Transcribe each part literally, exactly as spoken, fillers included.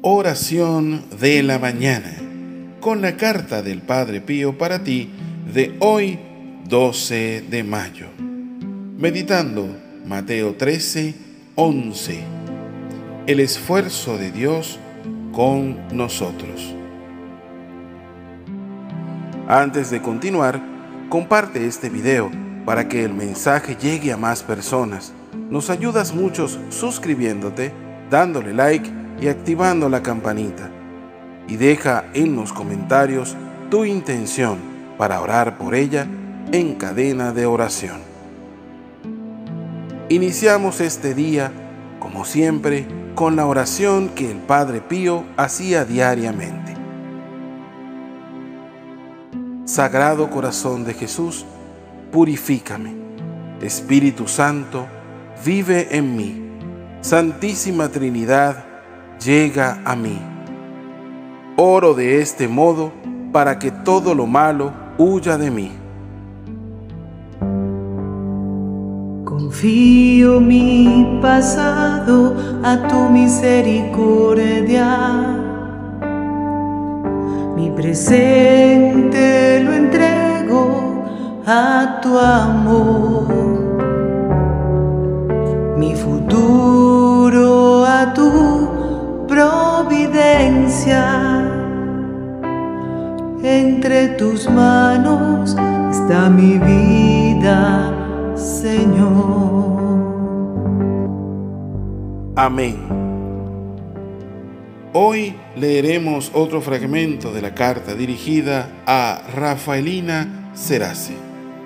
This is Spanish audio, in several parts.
Oración de la mañana, con la carta del Padre Pío para ti de hoy, doce de mayo. Meditando Mateo trece, once. El esfuerzo de Dios con nosotros. Antes de continuar, comparte este video para que el mensaje llegue a más personas. Nos ayudas mucho suscribiéndote, dándole like y activando la campanita. Y deja en los comentarios tu intención para orar por ella en cadena de oración. Iniciamos este día, como siempre, con la oración que el Padre Pío hacía diariamente. Sagrado Corazón de Jesús, purifícame. Espíritu Santo, vive en mí. Santísima Trinidad, llega a mí. Oro de este modo para que todo lo malo huya de mí. Confío mi pasado a tu misericordia, mi presente lo entrego a tu amor, mi futuro a tu providencia. Entre tus manos está mi vida, Señor. Amén. Hoy leeremos otro fragmento de la carta dirigida a Rafaelina Cerace.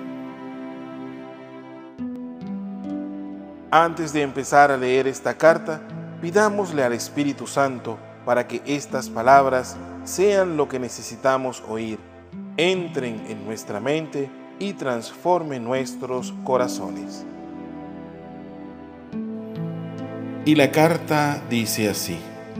Antes de empezar a leer esta carta, pidámosle al Espíritu Santo para que estas palabras sean lo que necesitamos oír, entren en nuestra mente y transformen nuestros corazones. Y la carta dice así: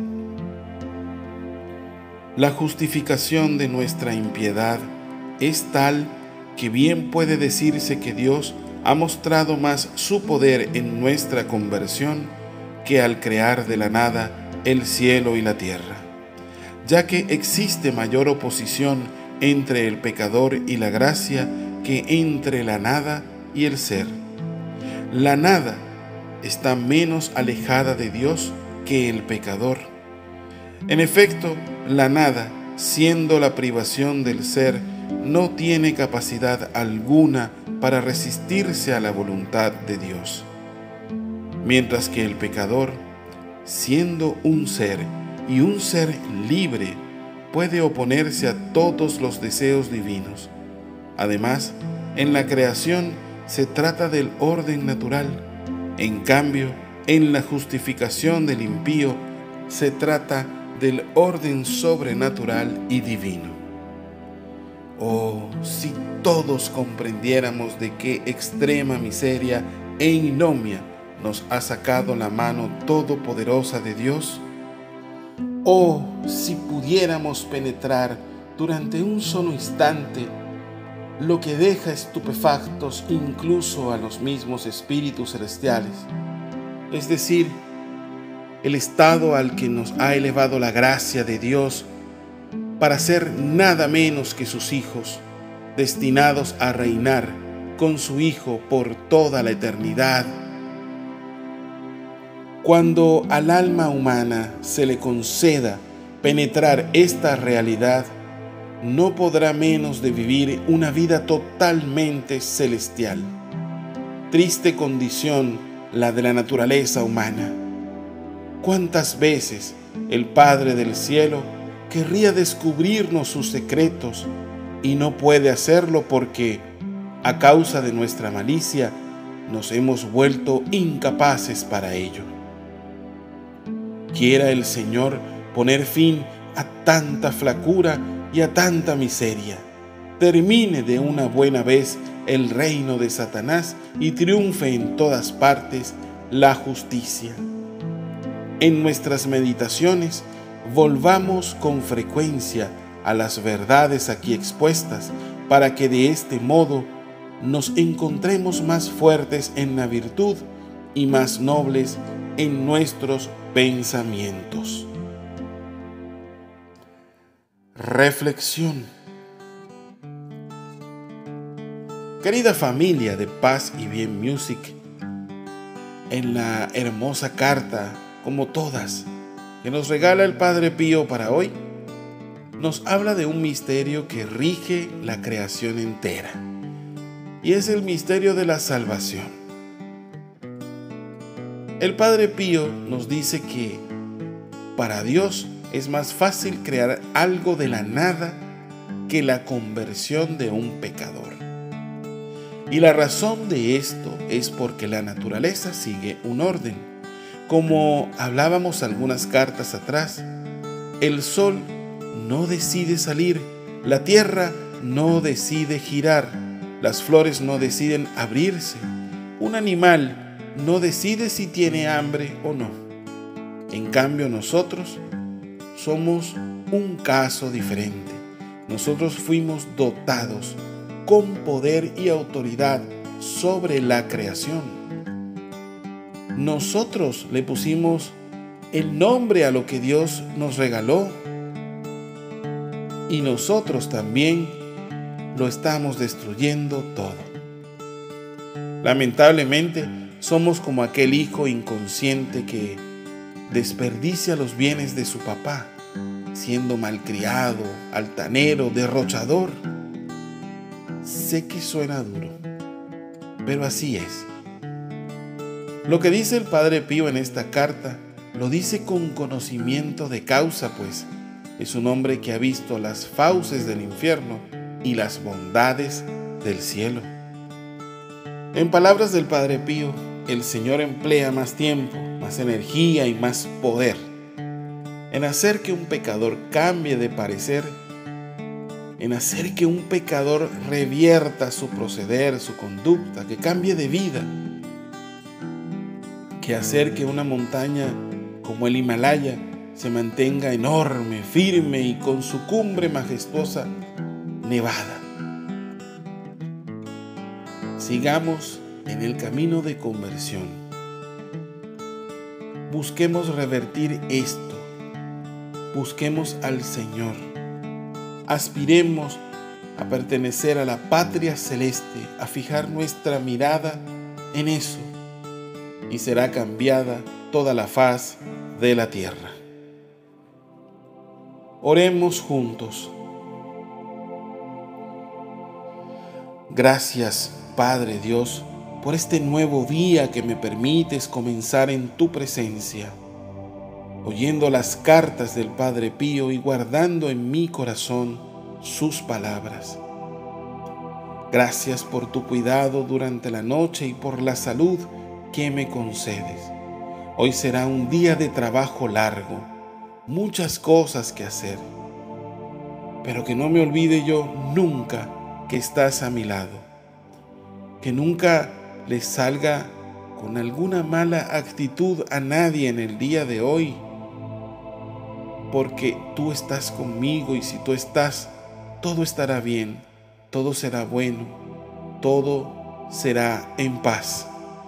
la justificación de nuestra impiedad es tal que bien puede decirse que Dios ha mostrado más su poder en nuestra conversión que al crear de la nada el cielo y la tierra, ya que existe mayor oposición entre el pecador y la gracia que entre la nada y el ser. La nada está menos alejada de Dios que el pecador. En efecto, la nada, siendo la privación del ser, no tiene capacidad alguna para resistirse a la voluntad de Dios, mientras que el pecador, siendo un ser y un ser libre, puede oponerse a todos los deseos divinos. Además, en la creación se trata del orden natural. En cambio, en la justificación del impío se trata del orden sobrenatural y divino. Oh, si todos comprendiéramos de qué extrema miseria e ignominia nos ha sacado la mano todopoderosa de Dios. Oh, si pudiéramos penetrar durante un solo instante lo que deja estupefactos incluso a los mismos espíritus celestiales, es decir, el estado al que nos ha elevado la gracia de Dios para ser nada menos que sus hijos, destinados a reinar con su Hijo por toda la eternidad. Cuando al alma humana se le conceda penetrar esta realidad, no podrá menos de vivir una vida totalmente celestial. Triste condición la de la naturaleza humana. ¿Cuántas veces el Padre del cielo querría descubrirnos sus secretos y no puede hacerlo porque, a causa de nuestra malicia, nos hemos vuelto incapaces para ello? Quiera el Señor poner fin a tanta flacura y a tanta miseria. Termine de una buena vez el reino de Satanás y triunfe en todas partes la justicia. En nuestras meditaciones, volvamos con frecuencia a las verdades aquí expuestas para que de este modo nos encontremos más fuertes en la virtud y más nobles en nuestros pensamientos. Reflexión. Querida familia de Paz y Bien Music, en la hermosa carta, como todas, que nos regala el Padre Pío para hoy, nos habla de un misterio que rige la creación entera, y es el misterio de la salvación. El Padre Pío nos dice que para Dios es más fácil crear algo de la nada que la conversión de un pecador. Y la razón de esto es porque la naturaleza sigue un orden. Como hablábamos algunas cartas atrás, el sol no decide salir, la tierra no decide girar, las flores no deciden abrirse, un animal no decide si tiene hambre o no. En cambio, nosotros somos un caso diferente. Nosotros fuimos dotados con poder y autoridad sobre la creación. Nosotros le pusimos el nombre a lo que Dios nos regaló y nosotros también lo estamos destruyendo todo. Lamentablemente, somos como aquel hijo inconsciente que desperdicia los bienes de su papá, siendo malcriado, altanero, derrochador. Sé que suena duro, pero así es. Lo que dice el Padre Pío en esta carta, lo dice con conocimiento de causa, pues es un hombre que ha visto las fauces del infierno y las bondades del cielo. En palabras del Padre Pío, el Señor emplea más tiempo, más energía y más poder en hacer que un pecador cambie de parecer, en hacer que un pecador revierta su proceder, su conducta, que cambie de vida, que hacer que una montaña como el Himalaya se mantenga enorme, firme y con su cumbre majestuosa nevada. Sigamos en el camino de conversión. Busquemos revertir esto. Busquemos al Señor. Aspiremos a pertenecer a la patria celeste, a fijar nuestra mirada en eso, y será cambiada toda la faz de la tierra. Oremos juntos. Gracias, Padre Dios, por este nuevo día que me permites comenzar en tu presencia, oyendo las cartas del Padre Pío y guardando en mi corazón sus palabras. Gracias por tu cuidado durante la noche y por la salud que me concedes. Hoy será un día de trabajo largo, muchas cosas que hacer, pero que no me olvide yo nunca que estás a mi lado, que nunca le salga con alguna mala actitud a nadie en el día de hoy, porque tú estás conmigo y si tú estás, todo estará bien, todo será bueno, todo será en paz.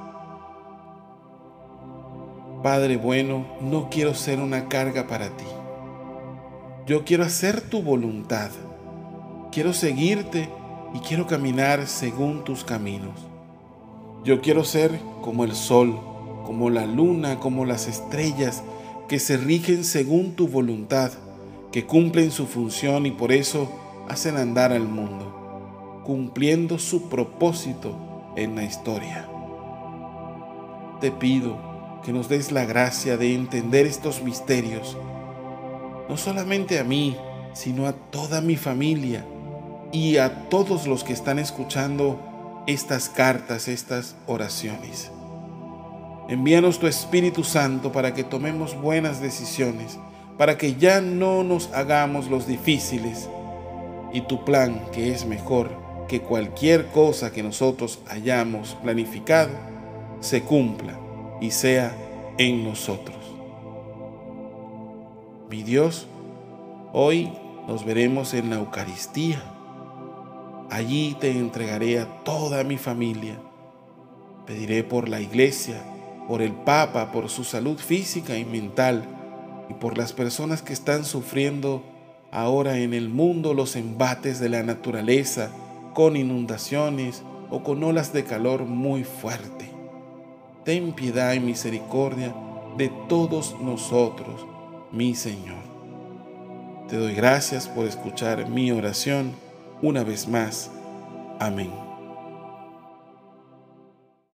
Padre bueno, no quiero ser una carga para ti. Yo quiero hacer tu voluntad, quiero seguirte y quiero caminar según tus caminos. Yo quiero ser como el sol, como la luna, como las estrellas, que se rigen según tu voluntad, que cumplen su función y por eso hacen andar al mundo, cumpliendo su propósito en la historia. Te pido que nos des la gracia de entender estos misterios, no solamente a mí, sino a toda mi familia y a todos los que están escuchando estas cartas, estas oraciones. Envíanos tu Espíritu Santo para que tomemos buenas decisiones, para que ya no nos hagamos los difíciles y tu plan, que es mejor que cualquier cosa que nosotros hayamos planificado, se cumpla y sea en nosotros. Mi Dios, hoy nos veremos en la Eucaristía. Allí te entregaré a toda mi familia. Pediré por la Iglesia, por el Papa, por su salud física y mental, y por las personas que están sufriendo ahora en el mundo los embates de la naturaleza con inundaciones o con olas de calor muy fuerte. Ten piedad y misericordia de todos nosotros, mi Señor. Te doy gracias por escuchar mi oración una vez más. Amén.